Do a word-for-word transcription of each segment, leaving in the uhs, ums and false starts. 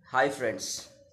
Hi friends,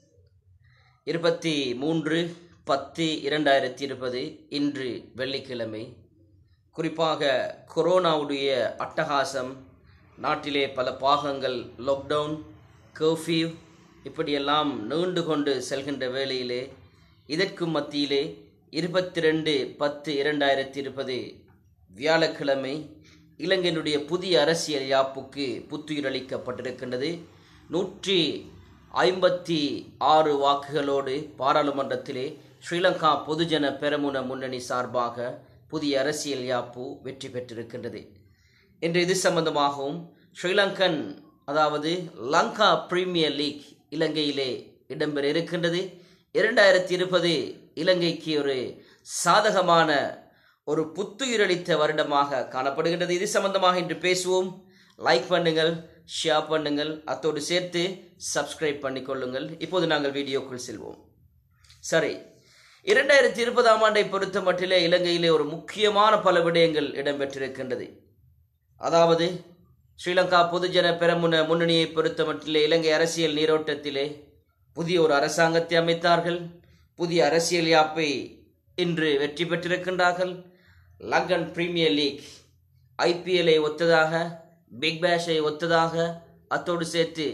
இருபத்தி மூன்று பத்து இரண்டாயிரத்தி இருபது இன்று வெள்ளிக்கிழமை. குறிப்பாக கொரோனாவுடைய அட்டகாசம் நாட்டிலே பல பாகங்கள் லாக்டவுன், கர்ஃப்யூ இப்படியெல்லாம் நீண்டு கொண்டு செல்கின்ற வேளையிலே இதற்கு மத்தியிலே இருபத்தி ரெண்டு பத்து இரண்டாயிரத்தி இருபது வியாழக்கிழமை இலங்கையினுடைய புதிய அரசியல் யாப்புக்கு புத்துயிரளிக்கப்பட்டிருக்கின்றது. நூற்றி ஐம்பத்தி ஆறு வாக்குகளோடு பாராளுமன்றத்திலே ஸ்ரீலங்கா பொதுஜன பெரமுன முன்னணி சார்பாக புதிய அரசியல் யாப்பு வெற்றி பெற்றிருக்கின்றது. இன்று இது சம்பந்தமாகவும் ஸ்ரீலங்கன் அதாவது லங்கா பிரீமியர் லீக் இலங்கையிலே இடம்பெற இருக்கின்றது. இரண்டாயிரத்தி இருபது இலங்கைக்கு ஒரு சாதகமான ஒரு புத்துயிரளித்த வருடமாக காணப்படுகின்றது. இது சம்பந்தமாக இன்று பேசுவோம். லைக் பண்ணுங்கள், ஷேர் பண்ணுங்கள், அத்தோடு சேர்த்து சப்ஸ்கிரைப் பண்ணிக்கொள்ளுங்கள். இப்போது நாங்கள் வீடியோக்குள் செல்வோம். சரி, இரண்டாயிரத்தி இருபதாம் ஆண்டை பொறுத்த மட்டிலே இலங்கையிலே ஒரு முக்கியமான பல விடயங்கள் இடம்பெற்றிருக்கின்றது. அதாவது ஸ்ரீலங்கா பொதுஜன பெரமுன முன்னணியை பொறுத்த மட்டிலே இலங்கை அரசியல் நீரோட்டத்திலே புதிய ஒரு அரசாங்கத்தை அமைத்தார்கள். புதிய அரசியல் யாப்பை இன்று வெற்றி பெற்றிருக்கின்றார்கள். லங்கன் பிரீமியர் லீக் ஐபிஎல்லை ஒத்ததாக, பிக் பேஷை ஒத்ததாக, அத்தோடு சேர்த்து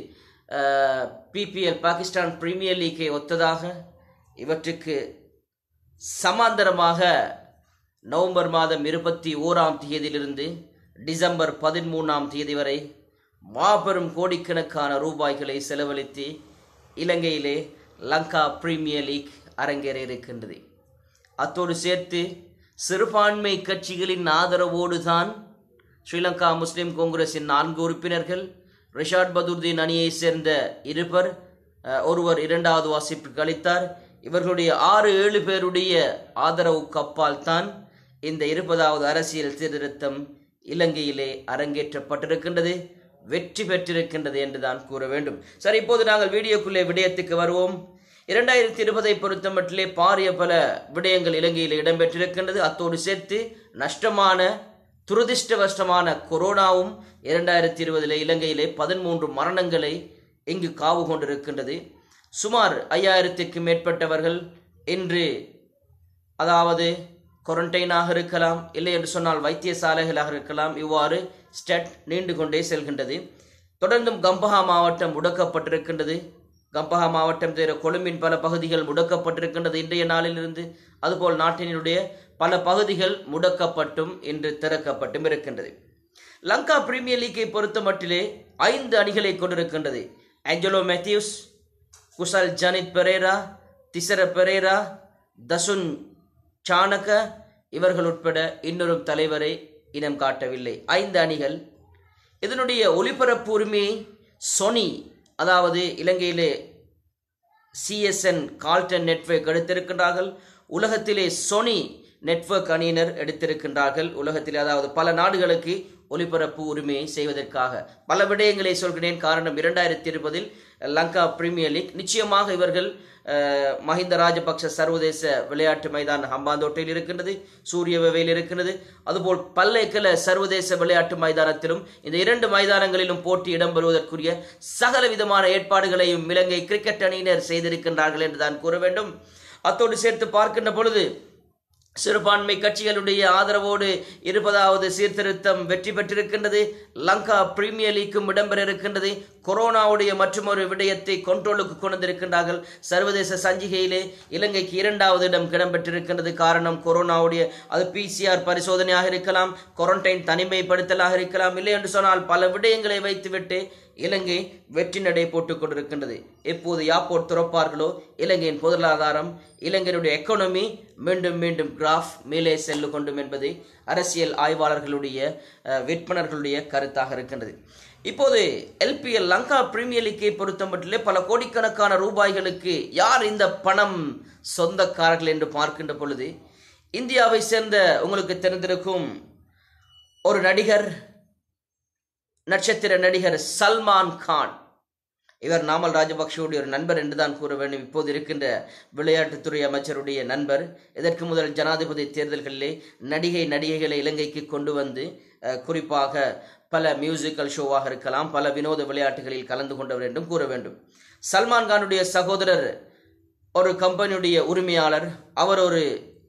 பிபிஎல் பாகிஸ்தான் பிரீமியர் லீக்கை ஒத்ததாக இவற்றுக்கு சமாந்தரமாக நவம்பர் மாதம் இருபத்தி ஓராம் தேதியிலிருந்து டிசம்பர் பதிமூணாம் தேதி வரை மாபெரும் கோடிக்கணக்கான ரூபாய்களை செலவழித்து இலங்கையிலே லங்கா பிரீமியர் லீக் அரங்கேற இருக்கின்றது. அத்தோடு சேர்த்து சிறுபான்மை கட்சிகளின் ஆதரவோடு தான் ஸ்ரீலங்கா முஸ்லிம் காங்கிரஸின் நான்கு உறுப்பினர்கள், ரிஷாட் பதுர்தீன் அணியை சேர்ந்த இருவர், ஒருவர் இரண்டாவது வாசிப்புக்கு அளித்தார். இவர்களுடைய ஆறு ஏழு பேருடைய ஆதரவுக்கு அப்பால் தான் இந்த இருபதாவது அரசியல் சீர்திருத்தம் இலங்கையிலே அரங்கேற்றப்பட்டிருக்கின்றது, வெற்றி பெற்றிருக்கின்றது என்றுதான் கூற வேண்டும். சரி, இப்போது நாங்கள் வீடியோக்குள்ளே விடயத்துக்கு வருவோம். இரண்டாயிரத்தி இருபதை பொறுத்த மட்டிலே பாரிய பல விடயங்கள் இலங்கையில் இடம்பெற்றிருக்கின்றது. அத்தோடு சேர்த்து நஷ்டமான துரதிருஷ்டவசமான கொரோனாவும் இரண்டாயிரத்தி இருபதிலே இலங்கையிலே பதிமூன்று மரணங்களை இங்கு காவு கொண்டிருக்கின்றது. சுமார் ஐயாயிரத்திற்கு மேற்பட்டவர்கள் இன்று அதாவது குவாரண்டைனாக இருக்கலாம், இல்லை என்று சொன்னால் வைத்தியசாலைகளாக இருக்கலாம். இவ்வாறு ஸ்டேட் நீண்டு கொண்டே செல்கின்றது. தொடர்ந்தும் கம்பஹா மாவட்டம் முடக்கப்பட்டிருக்கின்றது. கம்பஹா மாவட்டம் தவிர கொழும்பின் பல பகுதிகள் முடக்கப்பட்டிருக்கின்றது இன்றைய நாளிலிருந்து. அதுபோல் நாட்டினுடைய பல பகுதிகள் முடக்கப்பட்டும் இன்று திறக்கப்பட்டும் இருக்கின்றது. லங்கா பிரீமியர் லீக்கை பொறுத்த மட்டிலே ஐந்து அணிகளை கொண்டிருக்கின்றது. ஆஞ்சலோ மேத்யூஸ், குசல் ஜனித் பெரேரா, திசர பெரேரா, தசுன் சாணக்க இவர்கள் உட்பட இன்னொரு தலைவரை இனம் காட்டவில்லை. ஐந்து அணிகள். இதனுடைய ஒளிபரப்பு உரிமையை சோனி அதாவது இலங்கையிலே சிஎஸ்என் கால்டன் நெட்வொர்க் எடுத்திருக்கின்றார்கள். உலகத்திலே சோனி நெட்வொர்க் அணியினர் எடுத்திருக்கின்றார்கள். உலகத்திலே அதாவது பல நாடுகளுக்கு ஒலிபரப்பு உரிமையை செய்வதற்காக. பல விடயங்களை சொல்கிறேன். காரணம், இரண்டாயிரத்தி இருபதில் லங்கா பிரீமியர் லீக் நிச்சயமாக இவர்கள் மஹிந்த ராஜபக்ஷ சர்வதேச விளையாட்டு மைதானம் ஹம்பாந்தோட்டையில் இருக்கின்றது, சூரியவேவையில் இருக்கின்றது. அதுபோல் பல்லைக்கல சர்வதேச விளையாட்டு மைதானத்திலும் இந்த இரண்டு மைதானங்களிலும் போட்டி இடம்பெறுவதற்குரிய சகல விதமான ஏற்பாடுகளையும் இலங்கை கிரிக்கெட் அணியினர் செய்திருக்கின்றார்கள் என்றுதான் கூற வேண்டும். அத்தோடு சேர்த்து பார்க்கின்ற பொழுது சிறுபான்மை கட்சிகளுடைய ஆதரவோடு இருபதாவது சீர்திருத்தம் வெற்றி பெற்றிருக்கின்றது. லங்கா பிரீமியர் லீக்கும் இடம்பெற இருக்கின்றது. கொரோனாவுடைய மற்றொரு விடயத்தை கண்ட்ரோலுக்கு கொண்டிருக்கின்றார்கள். சர்வதேச சஞ்சிகையிலே இலங்கைக்கு இரண்டாவது இடம் இடம்பெற்றிருக்கின்றது. காரணம், கொரோனாவுடைய அது பிசிஆர் பரிசோதனையாக இருக்கலாம், குவாரண்டைன் தனிமைப்படுத்தலாக இருக்கலாம், இல்லை என்று சொன்னால் பல விடயங்களை வைத்துவிட்டு இலங்கை வெற்றி நடை போட்டுக் கொண்டிருக்கின்றது. எப்போது யாப்போட் துறப்பார்களோ இலங்கையின் பொருளாதாரம், இலங்கையினுடைய எக்கானமி மீண்டும் மீண்டும் கிராஃப் மேலே செல்லு கொண்டும் என்பது அரசியல் ஆய்வாளர்களுடைய விற்பனர்களுடைய கருத்தாக இருக்கின்றது. இப்போது எல்பிஎல் லங்கா பிரீமியர் லீக்கை பொறுத்த மட்டிலே பல கோடிக்கணக்கான ரூபாய்களுக்கு யார் இந்த பணம் சொந்தக்காரர்கள் என்று பார்க்கின்ற பொழுது இந்தியாவை சேர்ந்த உங்களுக்கு தெரிந்திருக்கும் ஒரு நடிகர், நட்சத்திர நடிகர் சல்மான் கான். இவர் நாமல் ராஜபக்ஷவுடைய ஒரு நண்பர் என்றுதான் கூற வேண்டும். இப்போது இருக்கின்ற விளையாட்டுத்துறை அமைச்சருடைய நண்பர். இதற்கு முதல் ஜனாதிபதி தேர்தல்களிலே நடிகை நடிகைகளை இலங்கைக்கு கொண்டு வந்து குறிப்பாக பல மியூசிக்கல் ஷோவாக இருக்கலாம், பல வினோத விளையாட்டுகளில் கலந்து கொண்டவர் என்றும் கூற வேண்டும். சல்மான் கானுடைய சகோதரர் ஒரு கம்பெனியுடைய உரிமையாளர். அவர் ஒரு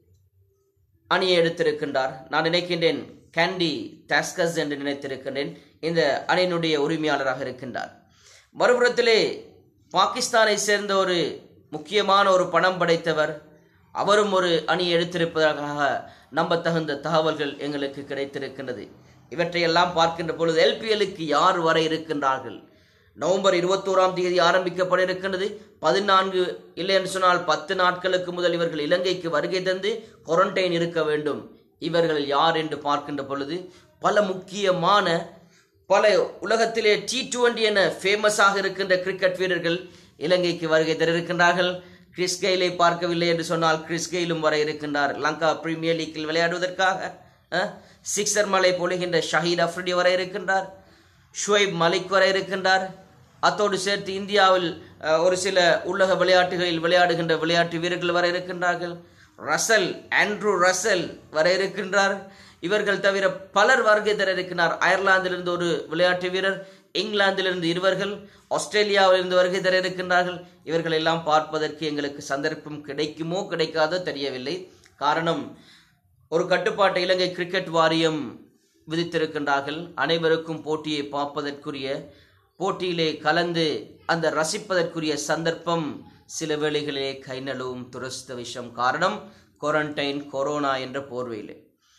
அணியை எடுத்திருக்கின்றார். நான் நினைக்கின்றேன் கேண்டி டாஸ்கஸ் என்று நினைத்திருக்கின்றேன். இந்த அணியினுடைய உரிமையாளராக இருக்கின்றார். மறுபுறத்திலே பாகிஸ்தானை சேர்ந்த ஒரு முக்கியமான ஒரு பணம் படைத்தவர், அவரும் ஒரு அணியை எடுத்திருப்பதாக நம்பத்தகுந்த தகவல்கள் எங்களுக்கு கிடைத்திருக்கின்றது. இவற்றையெல்லாம் பார்க்கின்ற பொழுது எல்பிஎல்லுக்கு யார் வர இருக்கின்றார்கள்? நவம்பர் இருபத்தோராம் தேதி ஆரம்பிக்கப்பட இருக்கின்றது. பதினான்கு இல்லை என்று சொன்னால் பத்து நாட்களுக்கு முதல் இவர்கள் இலங்கைக்கு வருகை தந்து குவாரண்டைன் இருக்க வேண்டும். இவர்கள் யார் என்று பார்க்கின்ற பொழுது பல முக்கியமான பல உலகத்திலே டி டுவெண்டி என ஃபேமஸாக இருக்கின்ற கிரிக்கெட் வீரர்கள் இலங்கைக்கு வருகை தர இருக்கின்றார்கள். கிறிஸ் கெயிலை பார்க்கவில்லை என்று சொன்னால் கிறிஸ் கெயிலும் வர இருக்கின்றார். லங்கா பிரீமியர் லீக்கில் விளையாடுவதற்காக சிக்ஸர் மலை பொழிகின்ற ஷஹீத் அஃப்ரிடி வர இருக்கின்றார். ஷுவைப் மலிக் வர இருக்கின்றார். அத்தோடு சேர்த்து இந்தியாவில் ஒரு சில உலக விளையாட்டுகளில் விளையாடுகின்ற விளையாட்டு வீரர்கள் வர இருக்கின்றார்கள். ரசல் ஆண்ட்ரூ ரசல் வர இருக்கின்றார். இவர்கள் தவிர பலர் வருகை தர இருக்கின்றார். அயர்லாந்திலிருந்து ஒரு விளையாட்டு வீரர், இங்கிலாந்திலிருந்து இருவர்கள், ஆஸ்திரேலியாவிலிருந்து வருகை தர இருக்கின்றார்கள். இவர்கள் எல்லாம் பார்ப்பதற்கு எங்களுக்கு சந்தர்ப்பம் கிடைக்குமோ கிடைக்காதோ தெரியவில்லை. காரணம், ஒரு கட்டுப்பாட்டை இலங்கை கிரிக்கெட் வாரியம் விதித்திருக்கின்றார்கள். அனைவருக்கும் போட்டியை பார்ப்பதற்குரிய, போட்டியிலே கலந்து அந்த ரசிப்பதற்குரிய சந்தர்ப்பம் சில வேளைகளிலே கை நழுவும் துரதிர்ஷ்டவசம். காரணம் குவாரண்டைன், கொரோனா என்ற போர்வையிலே.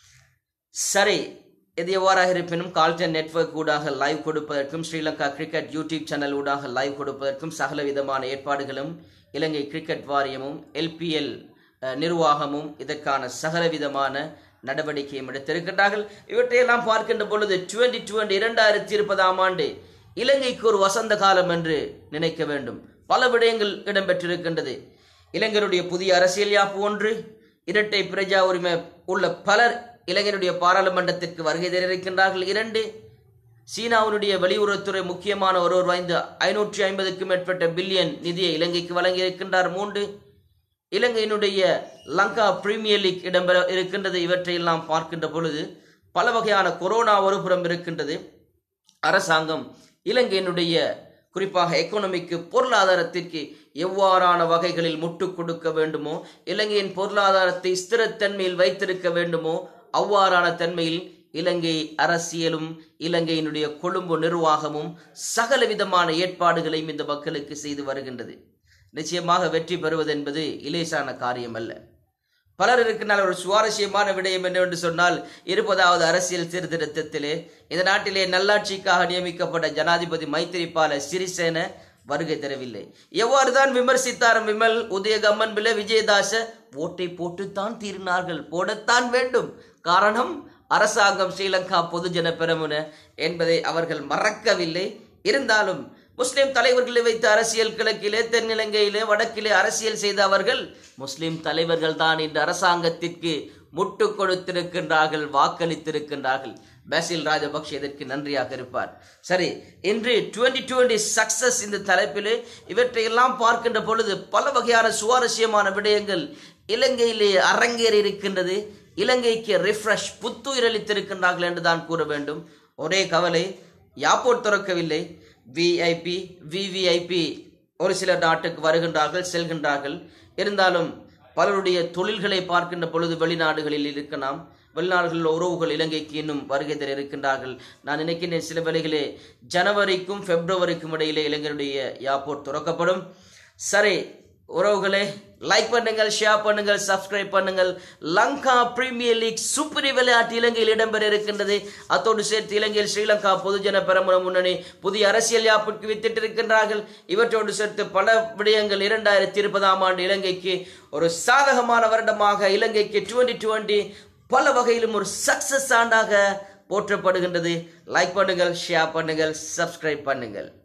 சரி, இது எவ்வாறாக இருப்பினும் கால்டன் நெட்வொர்க் ஊடாக லைவ் கொடுப்பதற்கும், ஸ்ரீலங்கா கிரிக்கெட் யூடியூப் சேனல் ஊடாக லைவ் கொடுப்பதற்கும் சகல விதமான ஏற்பாடுகளும் இலங்கை கிரிக்கெட் வாரியமும் எல்பிஎல் நிர்வாகமும் இதற்கான சகல விதமான நடவடிக்கையும் எடுத்திருக்கின்றார்கள். இவற்றையெல்லாம் பார்க்கின்ற பொழுது டுவெண்டி டுவெண்டி இரண்டாயிரத்தி இருபதாம் ஆண்டு இலங்கைக்கு ஒரு வசந்த காலம் என்று நினைக்க வேண்டும். பல விடயங்கள் இடம்பெற்றிருக்கின்றது. இலங்கையுடைய புதிய அரசியல் யாப்பு ஒன்று, இரட்டை பிரஜா உரிமை உள்ள பலர் இலங்கையுடைய பாராளுமன்றத்திற்கு வருகை தரிருக்கின்றார்கள். இரண்டு, சீனாவினுடைய வெளியுறவுத்துறை முக்கியமான ஒருவர் வாய்ந்த ஐநூற்றி ஐம்பதுக்கும் மேற்பட்ட பில்லியன் நிதியை இலங்கைக்கு வழங்கியிருக்கின்றார். மூன்று, இலங்கையினுடைய லங்கா பிரீமியர் லீக் இடம்பெற இருக்கின்றது. இவற்றையெல்லாம் பார்க்கின்ற பொழுது பல வகையான கொரோனா ஒருபுறம் இருக்கின்றது. அரசாங்கம் இலங்கையினுடைய குறிப்பாக எக்கனாமிக்கு, பொருளாதாரத்திற்கு எவ்வாறான வகைகளில் முட்டுக் கொடுக்க வேண்டுமோ, இலங்கையின் பொருளாதாரத்தை ஸ்திரத்தன்மையில் வைத்திருக்க வேண்டுமோ, அவ்வாறான தன்மையில் இலங்கை அரசியலும் இலங்கையினுடைய கொழும்பு நிர்வாகமும் சகல விதமான ஏற்பாடுகளையும் இந்த மக்களுக்கு செய்து வருகின்றது. நிச்சயமாக வெற்றி பெறுவது என்பது இலேசான காரியம் அல்ல. பலர் இருக்கின்றால் ஒரு சுவாரஸ்யமான விடயம் என்னவென்று சொன்னால், இருபதாவது அரசியல் சீர்திருத்தத்திலே இந்த நாட்டிலே நல்லாட்சிக்காக நியமிக்கப்பட்ட ஜனாதிபதி மைத்திரிபால சிறிசேன வருகை தரவில்லை. எவ்வாறுதான் விமர்சித்தார் விமல், உதயகம்மன் பிள்ளை, விஜயதாச ஓட்டை போட்டுத்தான் தீர்னார்கள், போடத்தான் வேண்டும். காரணம், அரசாங்கம் ஸ்ரீலங்கா பொதுஜன பெரமுன என்பதை அவர்கள் மறக்கவில்லை. இருந்தாலும் முஸ்லிம் தலைவர்களை வைத்து அரசியல் கிழக்கிலே, தென்னிலங்கையிலே, வடக்கிலே அரசியல் செய்த அவர்கள் முஸ்லிம் தலைவர்கள் தான் இந்த அரசாங்கத்திற்கு முட்டு கொடுத்திருக்கின்றார்கள், வாக்களித்திருக்கின்றார்கள். பாசில் ராஜபக்ஷ இதற்கு நன்றியாக இருப்பார். சரி, இன்று டுவெண்டி டுவெண்டி சக்சஸ் இந்த தலைப்பிலே இவற்றையெல்லாம் பார்க்கின்ற பொழுது பல வகையான சுவாரஸ்யமான விடயங்கள் இலங்கையிலே அரங்கேறி இருக்கின்றது. இலங்கைக்கு ரிஃப்ரெஷ், புத்துயிர் அளித்திருக்கின்றார்கள் என்றுதான் கூற வேண்டும். ஒரே கவலை, யாப்போர்ட் திறக்கவில்லை. விஐபி விவிஐபி ஒரு சில நாட்டுக்கு வருகின்றார்கள், செல்கின்றார்கள். இருந்தாலும் பலருடைய தொழில்களை பார்க்கின்ற பொழுது வெளிநாடுகளில் இருக்கலாம். வெளிநாடுகளில் உறவுகள் இலங்கைக்கு இன்னும் வருகை தர இருக்கின்றார்கள். நான் நினைக்கின்றேன் சில வேளைகளே ஜனவரிக்கும் பிப்ரவரிக்கும் இடையிலே இலங்கையுடைய ஏர்போர்ட் திறக்கப்படும். சரி உறவுகளே, லைக் பண்ணுங்கள், ஷேர் பண்ணுங்கள், சப்ஸ்கிரைப் பண்ணுங்கள். லங்கா பிரீமியர் லீக் சூப்பர் விளையாட்டு இலங்கையில் இடம்பெற இருக்கின்றது. அத்தோடு சேர்த்து இலங்கையில் ஸ்ரீலங்கா பொதுஜன பெரமுன முன்னணி புதிய அரசியல் யாப்பிற்கு வித்திட்டிருக்கின்றார்கள். இவற்றோடு சேர்த்து பல விடயங்கள் இரண்டாயிரத்தி இருபதாம் ஆண்டு இலங்கைக்கு ஒரு சாதகமான வருடமாக, இலங்கைக்கு டுவெண்டி டுவெண்டி பல வகையிலும் ஒரு சக்சஸ் ஆண்டாக போற்றப்படுகின்றது. லைக் பண்ணுங்கள், ஷேர் பண்ணுங்கள், சப்ஸ்கிரைப் பண்ணுங்கள்.